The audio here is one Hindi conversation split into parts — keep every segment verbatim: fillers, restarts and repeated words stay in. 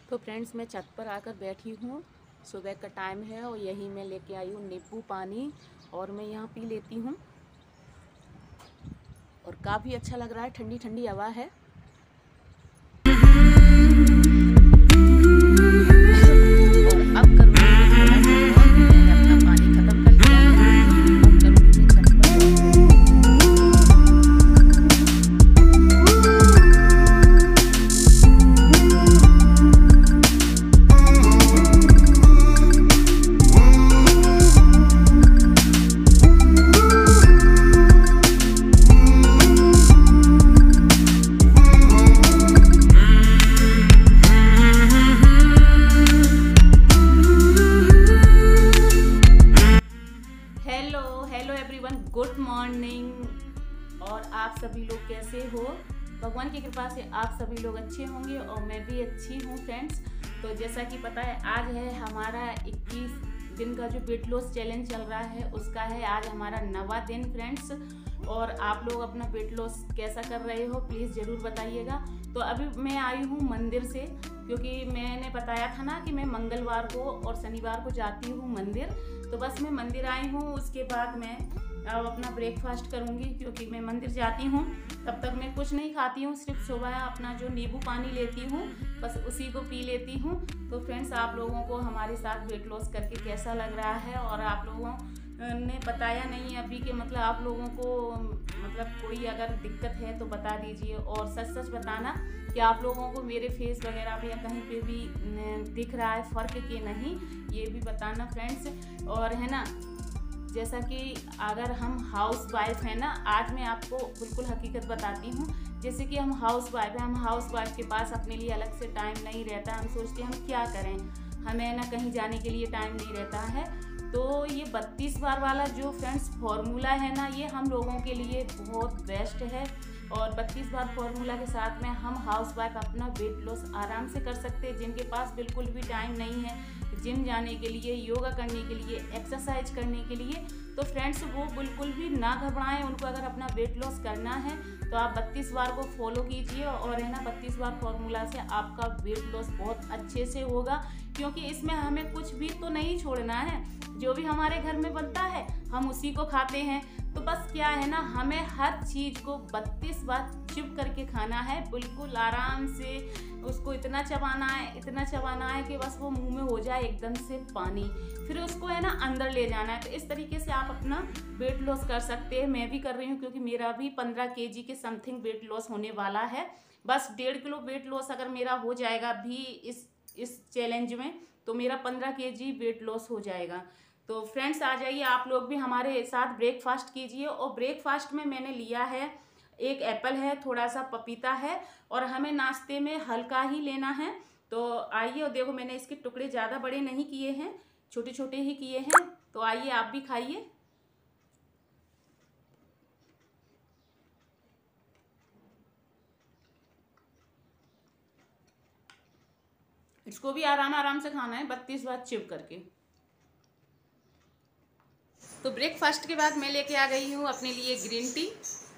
तो फ्रेंड्स मैं छत पर आकर बैठी हूँ। सुबह का टाइम है और यही मैं लेके आई हूँ नींबू पानी और मैं यहाँ पी लेती हूँ और काफ़ी अच्छा लग रहा है। ठंडी ठंडी हवा है। और अब करूँगी थोड़ा सा और मैंने अपना पानी ख़त्म कर लिया है। अब करूँगी मैं छत पर गुड मॉर्निंग। और आप सभी लोग कैसे हो? भगवान की कृपा से आप सभी लोग अच्छे होंगे और मैं भी अच्छी हूँ फ्रेंड्स। तो जैसा कि पता है आज है हमारा इक्कीस दिन का जो वेट लॉस चैलेंज चल रहा है उसका है आज हमारा नवा दिन फ्रेंड्स। और आप लोग अपना वेट लॉस कैसा कर रहे हो प्लीज़ ज़रूर बताइएगा। तो अभी मैं आई हूँ मंदिर से, क्योंकि मैंने बताया था ना कि मैं मंगलवार को और शनिवार को जाती हूँ मंदिर। तो बस मैं मंदिर आई हूँ, उसके बाद मैं अब अपना ब्रेकफास्ट करूँगी, क्योंकि मैं मंदिर जाती हूँ तब तक मैं कुछ नहीं खाती हूँ, सिर्फ सुबह अपना जो नींबू पानी लेती हूँ बस उसी को पी लेती हूँ। तो फ्रेंड्स आप लोगों को हमारे साथ वेट लॉस करके कैसा लग रहा है? और आप लोगों ने बताया नहीं अभी कि मतलब आप लोगों को मतलब कोई अगर दिक्कत है तो बता दीजिए और सच सच बताना कि आप लोगों को मेरे फेस वगैरह पे या कहीं पे भी दिख रहा है फ़र्क कि नहीं, ये भी बताना फ्रेंड्स। और है ना, जैसा कि अगर हम हाउस वाइफ है ना, आज मैं आपको बिल्कुल हकीकत बताती हूँ। जैसे कि हम हाउस वाइफ है, हम हाउस वाइफ के पास अपने लिए अलग से टाइम नहीं रहता। हम सोचते हैं हम क्या करें, हमें ना कहीं जाने के लिए टाइम नहीं रहता है। तो ये बत्तीस बार वाला जो फ्रेंड्स फॉर्मूला है ना, ये हम लोगों के लिए बहुत बेस्ट है। और बत्तीस बार फॉर्मूला के साथ में हम हाउस वाइफ अपना वेट लॉस आराम से कर सकते हैं। जिनके पास बिल्कुल भी टाइम नहीं है जिम जाने के लिए, योगा करने के लिए, एक्सरसाइज करने के लिए, तो फ्रेंड्स वो बिल्कुल भी ना घबराएं। उनको अगर अपना वेट लॉस करना है तो आप बत्तीस बार को फॉलो कीजिए और है ना बत्तीस बार फॉर्मूला से आपका वेट लॉस बहुत अच्छे से होगा। क्योंकि इसमें हमें कुछ भी तो नहीं छोड़ना है, जो भी हमारे घर में बनता है हम उसी को खाते हैं। तो बस क्या है ना, हमें हर चीज़ को बत्तीस बार चुप करके खाना है, बिल्कुल आराम से उसको इतना चबाना है इतना चबाना है कि बस वो मुंह में हो जाए एकदम से पानी, फिर उसको है ना अंदर ले जाना है। तो इस तरीके से आप अपना वेट लॉस कर सकते हैं। मैं भी कर रही हूँ, क्योंकि मेरा भी पंद्रह केजी के समथिंग वेट लॉस होने वाला है। बस डेढ़ किलो वेट लॉस अगर मेरा हो जाएगा भी इस इस चैलेंज में, तो मेरा पंद्रह केजी वेट लॉस हो जाएगा। तो फ्रेंड्स आ जाइए आप लोग भी हमारे साथ ब्रेकफास्ट कीजिए। और ब्रेकफास्ट में मैंने लिया है एक एप्पल है, थोड़ा सा पपीता है, और हमें नाश्ते में हल्का ही लेना है। तो आइए, और देखो मैंने इसके टुकड़े ज़्यादा बड़े नहीं किए हैं, छोटे छोटे ही किए हैं। तो आइए आप भी खाइए। इसको भी आराम आराम से खाना है, बत्तीस बार चिप करके। तो ब्रेकफास्ट के बाद मैं लेके आ गई हूँ अपने लिए ग्रीन टी।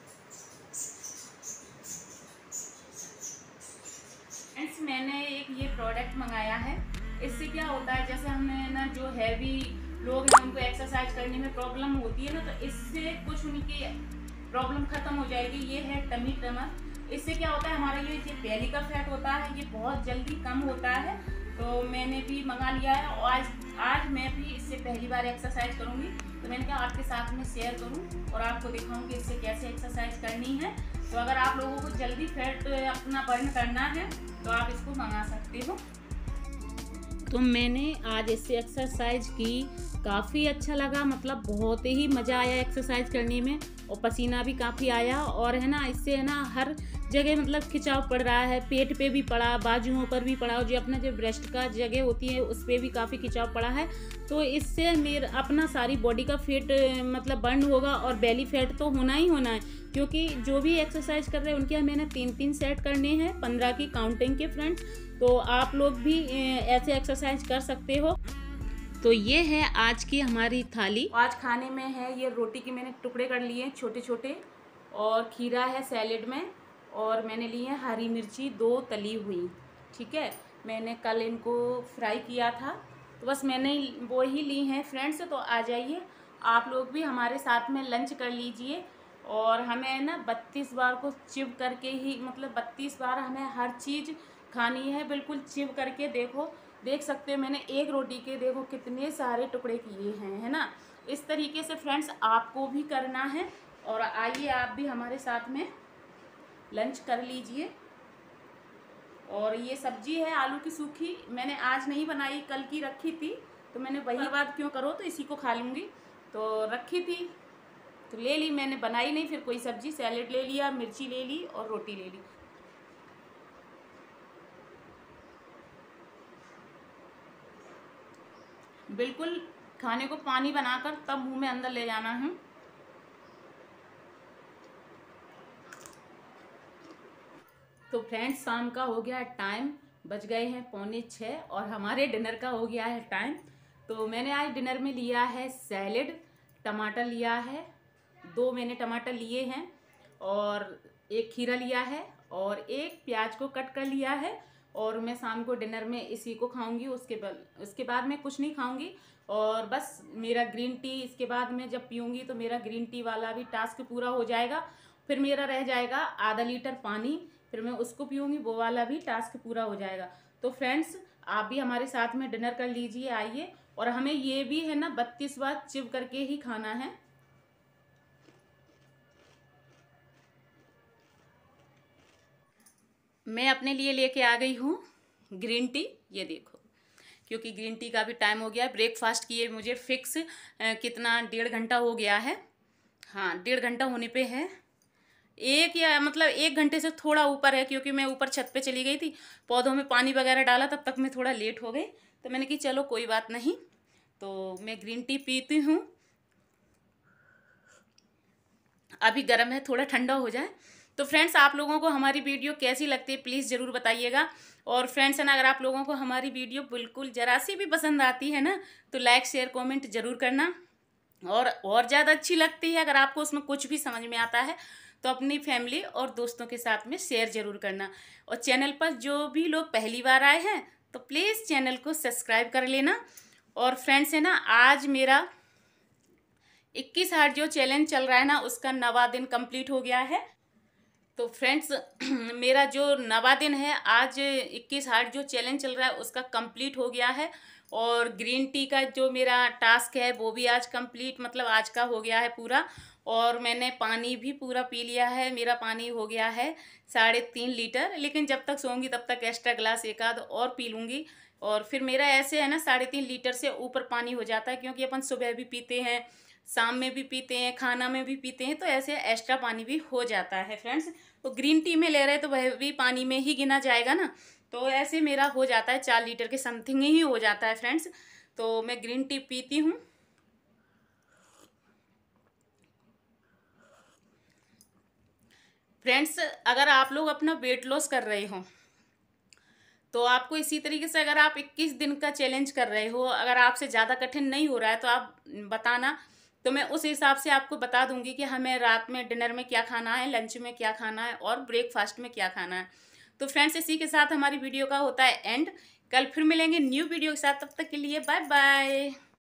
फ्रेंड्स मैंने एक ये प्रोडक्ट मंगाया है। इससे क्या होता है, जैसे हमें ना जो हैवी लोग हैं उनको एक्सरसाइज करने में प्रॉब्लम होती है ना, तो इससे कुछ उनकी प्रॉब्लम खत्म हो जाएगी। ये है टमी ट्रिमर। इससे क्या होता है, हमारा ये जो बेली का फैट होता है ये बहुत जल्दी कम होता है। तो मैंने भी मंगा लिया है और आज आज मैं भी इससे पहली बार एक्सरसाइज करूँगी। तो मैंने कहा आपके साथ में शेयर करूँ और आपको दिखाऊँ कि इससे कैसे एक्सरसाइज करनी है। तो अगर आप लोगों को जल्दी फैट अपना बर्न करना है तो आप इसको मंगा सकते हो। तो मैंने आज इससे एक्सरसाइज की, काफ़ी अच्छा लगा, मतलब बहुत ही मज़ा आया एक्सरसाइज करने में और पसीना भी काफ़ी आया। और है ना इससे है ना हर जगह मतलब खिंचाव पड़ रहा है, पेट पे भी पड़ा, बाजुओं पर भी पड़ा, और जो अपना जो ब्रेस्ट का जगह होती है उस पर भी काफ़ी खिंचाव पड़ा है। तो इससे मेरा अपना सारी बॉडी का फैट मतलब बर्न होगा और बेली फैट तो होना ही होना है। क्योंकि जो भी एक्सरसाइज कर रहे हैं उनके मैंने तीन तीन सेट करने हैं पंद्रह की काउंटिंग के फ्रेंड्स। तो आप लोग भी ऐसे एक्सरसाइज कर सकते हो। तो ये है आज की हमारी थाली। आज खाने में है ये रोटी के मैंने टुकड़े कर लिए छोटे छोटे, और खीरा है सैलेड में, और मैंने ली है हरी मिर्ची दो तली हुई, ठीक है। मैंने कल इनको फ्राई किया था, तो बस मैंने वो ही ली हैं फ्रेंड्स। तो आ जाइए आप लोग भी हमारे साथ में लंच कर लीजिए। और हमें ना बत्तीस बार को चिव करके ही, मतलब बत्तीस बार हमें हर चीज़ खानी है, बिल्कुल चिव करके। देखो, देख सकते हो मैंने एक रोटी के देखो कितने सारे टुकड़े किए हैं, है ना। इस तरीके से फ्रेंड्स आपको भी करना है। और आइए आप भी हमारे साथ में लंच कर लीजिए। और ये सब्जी है आलू की सूखी, मैंने आज नहीं बनाई, कल की रखी थी, तो मैंने वही बात क्यों करो, तो इसी को खा लूँगी। तो रखी थी तो ले ली मैंने, बनाई नहीं फिर कोई सब्जी। सैलेड ले लिया, मिर्ची ले ली और रोटी ले ली। बिल्कुल खाने को पानी बनाकर तब मुंह में अंदर ले जाना है। तो फ्रेंड्स शाम का हो गया टाइम, बज गए हैं पौने छः और हमारे डिनर का हो गया है टाइम। तो मैंने आज डिनर में लिया है सैलेड, टमाटर लिया है, दो मैंने टमाटर लिए हैं, और एक खीरा लिया है, और एक प्याज को कट कर लिया है। और मैं शाम को डिनर में इसी को खाऊंगी, उसके बाद उसके बाद मैं कुछ नहीं खाऊंगी। और बस मेरा ग्रीन टी इसके बाद मैं जब पीऊँगी तो मेरा ग्रीन टी वाला भी टास्क पूरा हो जाएगा। फिर मेरा रह जाएगा आधा लीटर पानी, फिर मैं उसको पीऊँगी, वो वाला भी टास्क पूरा हो जाएगा। तो फ्रेंड्स आप भी हमारे साथ में डिनर कर लीजिए, आइए। और हमें ये भी है ना बत्तीस बार चिव करके ही खाना है। मैं अपने लिए लेके आ गई हूँ ग्रीन टी, ये देखो, क्योंकि ग्रीन टी का भी टाइम हो गया है। ब्रेकफास्ट किए मुझे फिक्स कितना डेढ़ घंटा हो गया है, हाँ डेढ़ घंटा होने पे है। एक या मतलब एक घंटे से थोड़ा ऊपर है, क्योंकि मैं ऊपर छत पे चली गई थी, पौधों में पानी वगैरह डाला, तब तक मैं थोड़ा लेट हो गई। तो मैंने कि चलो कोई बात नहीं, तो मैं ग्रीन टी पीती हूँ। अभी गर्म है, थोड़ा ठंडा हो जाए। तो फ्रेंड्स आप लोगों को हमारी वीडियो कैसी लगती है प्लीज़ ज़रूर बताइएगा। और फ्रेंड्स है ना, अगर आप लोगों को हमारी वीडियो बिल्कुल ज़रा सी भी पसंद आती है ना, तो लाइक शेयर कमेंट ज़रूर करना। और और ज़्यादा अच्छी लगती है अगर आपको उसमें कुछ भी समझ में आता है, तो अपनी फैमिली और दोस्तों के साथ में शेयर ज़रूर करना। और चैनल पर जो भी लोग पहली बार आए हैं तो प्लीज़ चैनल को सब्सक्राइब कर लेना। और फ्रेंड्स है ना, आज मेरा इक्कीस हार्ट जो चैलेंज चल रहा है ना, उसका नवा दिन कंप्लीट हो गया है। तो फ्रेंड्स मेरा जो नवा दिन है, आज इक्कीस हार्ट जो चैलेंज चल रहा है उसका कंप्लीट हो गया है। और ग्रीन टी का जो मेरा टास्क है वो भी आज कंप्लीट, मतलब आज का हो गया है पूरा। और मैंने पानी भी पूरा पी लिया है, मेरा पानी हो गया है साढ़े तीन लीटर। लेकिन जब तक सोऊंगी तब तक एक्स्ट्रा ग्लास एक आध और पी लूँगी। और फिर मेरा ऐसे है ना, साढ़े तीन लीटर से ऊपर पानी हो जाता है, क्योंकि अपन सुबह भी पीते हैं, शाम में भी पीते हैं, खाना में भी पीते हैं, तो ऐसे एक्स्ट्रा पानी भी हो जाता है फ्रेंड्स। तो ग्रीन टी में ले रहे हैं तो वह भी पानी में ही गिना जाएगा ना, तो ऐसे मेरा हो जाता है चार लीटर के समथिंग ही हो जाता है फ्रेंड्स। तो मैं ग्रीन टी पीती हूँ। फ्रेंड्स अगर आप लोग अपना वेट लॉस कर रहे हो तो आपको इसी तरीके से, अगर आप इक्कीस दिन का चैलेंज कर रहे हो, अगर आपसे ज़्यादा कठिन नहीं हो रहा है तो आप बताना, तो मैं उस हिसाब से आपको बता दूंगी कि हमें रात में डिनर में क्या खाना है, लंच में क्या खाना है और ब्रेकफास्ट में क्या खाना है। तो फ्रेंड्स इसी के साथ हमारी वीडियो का होता है एंड। कल फिर मिलेंगे न्यू वीडियो के साथ, तब तक के लिए बाय बाय।